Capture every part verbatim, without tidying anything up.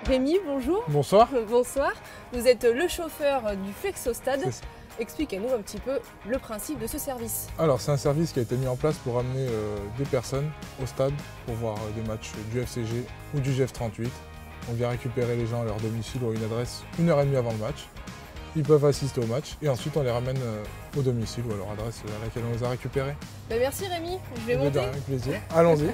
Rémi, bonjour. Bonsoir. Bonsoir. Vous êtes le chauffeur du Flexostad. Expliquez-nous un petit peu le principe de ce service. Alors, c'est un service qui a été mis en place pour amener euh, des personnes au stade pour voir euh, des matchs du F C G ou du G F trente-huit. On vient récupérer les gens à leur domicile ou à une adresse une heure et demie avant le match. Ils peuvent assister au match et ensuite on les ramène euh, au domicile ou à leur adresse à laquelle on les a récupérés. Ben merci Rémi, je vais Et monter. Avec plaisir. Allons-y.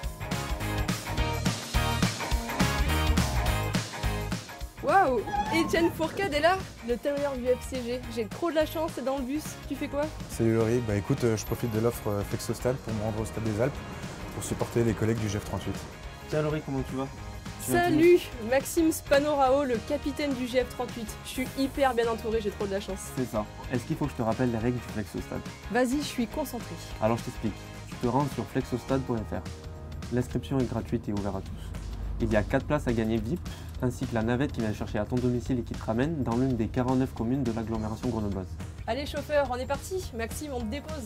Waouh, Etienne Fourcade est là, le talonneur du F C G. J'ai trop de la chance, c'est dans le bus. Tu fais quoi? Salut Laurie, bah écoute, euh, je profite de l'offre euh, Flexostad pour me rendre au Stade des Alpes pour supporter les collègues du G F trente-huit. Tiens Laurie, comment tu vas? Tu viens Salut, Maxime Spanorao, le capitaine du G F trente-huit. Je suis hyper bien entouré, j'ai trop de la chance. C'est ça. Est-ce qu'il faut que je te rappelle les règles du Flexostad? Vas-y, je suis concentré. Alors je t'explique. Tu te rends sur flexostad point F R. L'inscription est gratuite et ouverte à tous. Il y a quatre places à gagner V I P, ainsi que la navette qui vient chercher à ton domicile et qui te ramène dans l'une des quarante-neuf communes de l'agglomération grenobloise. Allez chauffeur, on est parti. Maxime, on te dépose.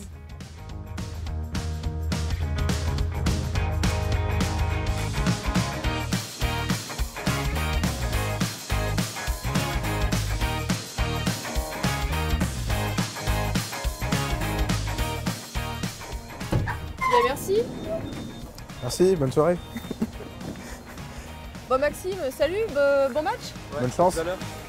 Bien, merci. Merci, bonne soirée. Bon Maxime, salut, bon match. Bonne chance. À l'heure.